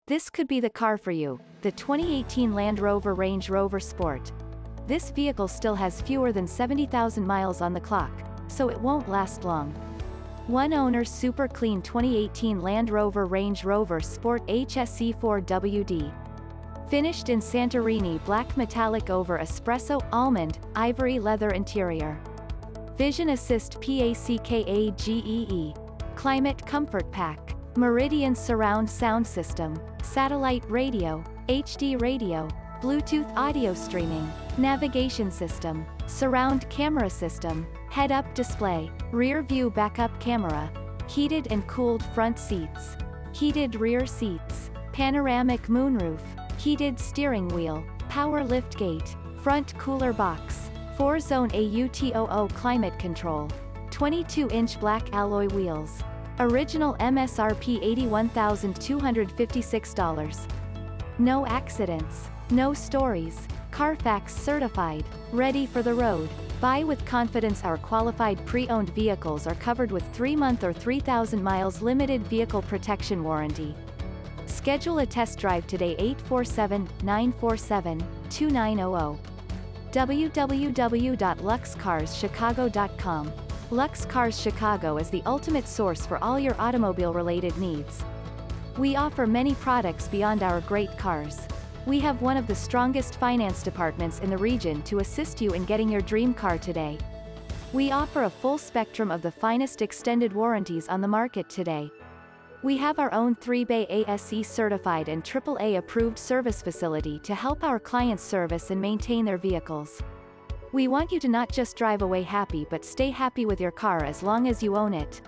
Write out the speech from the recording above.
This could be the car for you, the 2018 Land Rover Range Rover Sport. This vehicle still has fewer than 70,000 miles on the clock, so it won't last long. One owner super clean 2018 Land Rover Range Rover Sport HSE4WD. Finished in Santorini black metallic over espresso, almond, ivory leather interior. Vision Assist PACKAGEE. Climate Comfort Pack. Meridian Surround Sound System. Satellite radio. HD radio. Bluetooth audio streaming. Navigation system. Surround camera system. Head-up display. Rear view backup camera. Heated and cooled front seats. Heated rear seats. Panoramic moonroof. Heated steering wheel. Power liftgate. Front cooler box. 4-zone AUTOO climate control. 22-inch black alloy wheels. Original MSRP $81,256. No accidents. No stories. Carfax certified. Ready for the road. Buy with confidence. Our qualified pre-owned vehicles are covered with 3-month or 3,000 miles limited vehicle protection warranty. Schedule a test drive today. 847-947-2900. www.luxcarschicago.com. Lux Cars Chicago is the ultimate source for all your automobile-related needs. We offer many products beyond our great cars. We have one of the strongest finance departments in the region to assist you in getting your dream car today. We offer a full spectrum of the finest extended warranties on the market today. We have our own 3-bay ASE certified and AAA approved service facility to help our clients service and maintain their vehicles. We want you to not just drive away happy but stay happy with your car as long as you own it.